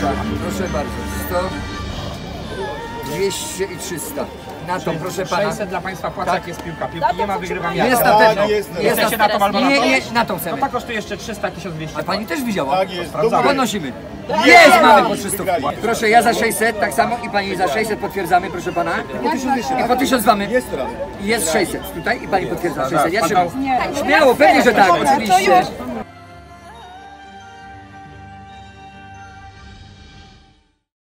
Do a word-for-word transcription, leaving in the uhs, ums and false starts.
Proszę bardzo. sto, dwieście i trzysta. Na to, proszę pana. sześćset dla państwa płaca, jak jest piłka. Piłki nie ma, wygrywam ja. Jest na pewno. Jest na tą albo na Nie, tą? nie, na tą No chcemy. to kosztuje jeszcze trzysta, tysiąc dwieście. A pani też widziała? Tak jest. Podnosimy. Jest, mamy po trzysta. Proszę, ja za sześćset, tak samo i pani za sześćset potwierdzamy, proszę pana. I po tysiąc mamy. Jest teraz. Jest sześćset tutaj i pani potwierdza sześćset. Ja trzymam. Śmiało, pewnie, że tak, oczywiście.